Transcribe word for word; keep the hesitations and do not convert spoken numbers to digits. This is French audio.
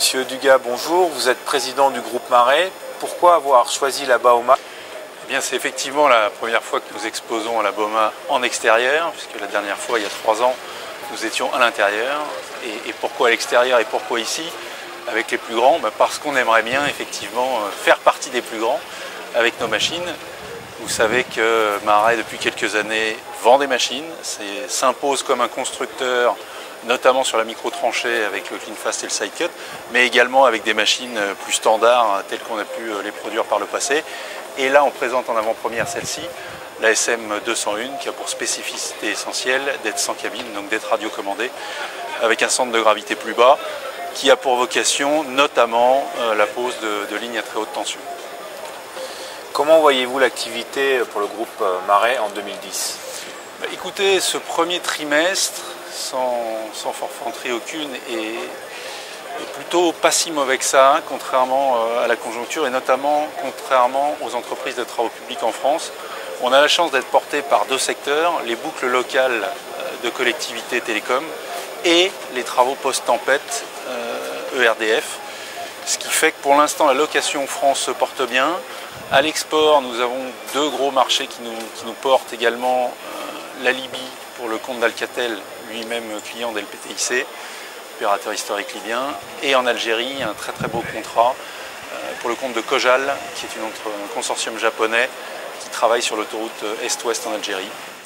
Monsieur Dugas, bonjour. Vous êtes président du groupe Marais. Pourquoi avoir choisi la Bauma? Eh bien, c'est effectivement la première fois que nous exposons à la Bauma en extérieur, puisque la dernière fois, il y a trois ans, nous étions à l'intérieur. Et, et pourquoi à l'extérieur et pourquoi ici avec les plus grands? ben Parce qu'on aimerait bien effectivement faire partie des plus grands avec nos machines. Vous savez que Marais, depuis quelques années, vend des machines, s'impose comme un constructeur, notamment sur la micro-tranchée avec le CleanFast et le SideCut, mais également avec des machines plus standards telles qu'on a pu les produire par le passé. Et là, on présente en avant-première celle-ci, la S M deux cent un, qui a pour spécificité essentielle d'être sans cabine, donc d'être radiocommandée, avec un centre de gravité plus bas, qui a pour vocation notamment la pose de, de lignes à très haute tension. Comment voyez-vous l'activité pour le groupe Marais en deux mille dix? Bah, écoutez, ce premier trimestre, sans, sans forfanterie aucune, est, est plutôt pas si mauvais que ça, hein, contrairement à la conjoncture et notamment contrairement aux entreprises de travaux publics en France. On a la chance d'être porté par deux secteurs, les boucles locales de collectivités télécom et les travaux post-tempête euh, E R D F, ce qui fait que pour l'instant la location France se porte bien. À l'export, nous avons deux gros marchés qui nous, qui nous portent également, euh, la Libye pour le compte d'Alcatel, lui-même client d'L P T I C, opérateur historique libyen, et en Algérie, un très très beau contrat euh, pour le compte de Kojal, qui est une autre, un consortium japonais qui travaille sur l'autoroute Est-Ouest en Algérie.